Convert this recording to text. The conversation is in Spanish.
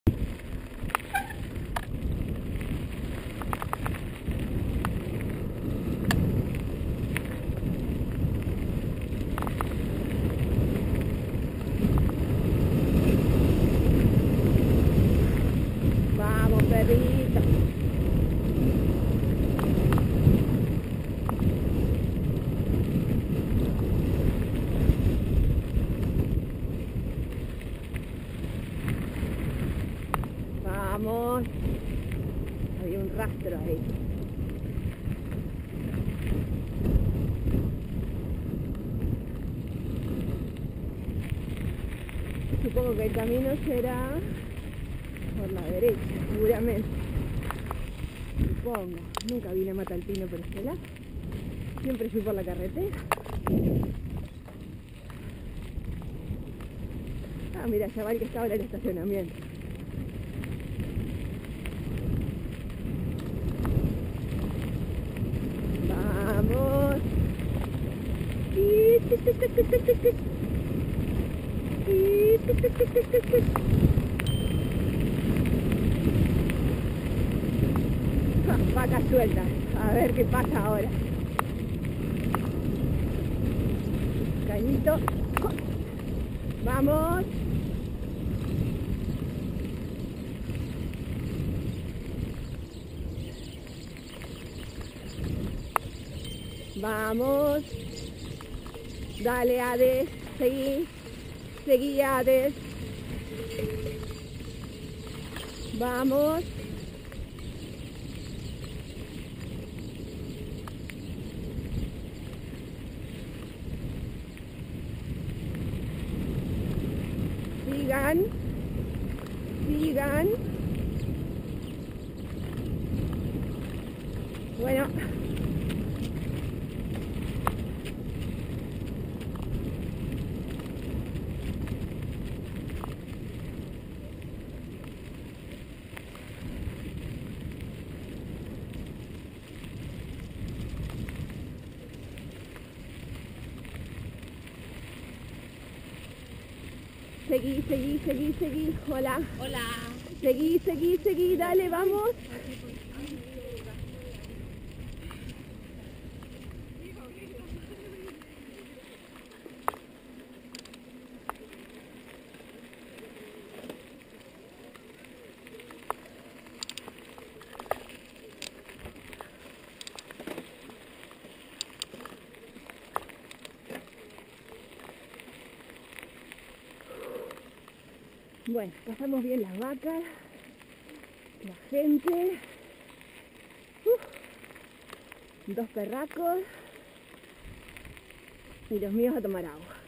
Vamos, perrito. Vamos. Había un rastro ahí. Supongo que el camino será por la derecha, seguramente. Supongo. Nunca vine a Matalpino por este lado. Siempre fui por la carretera. Ah, mira, chaval, que estaba en el estacionamiento. Vamos. Vaca suelta. A ver qué pasa ahora. Cañito. Vamos. Vamos. Dale, Hades. Seguí. Seguí, Hades. Vamos. Sigan. Sigan. Bueno. Seguí, seguí, seguí, seguí. Hola. Hola. Seguí, seguí, seguí. Dale, vamos. Bueno, pasamos bien las vacas, la gente, dos perracos y los míos a tomar agua.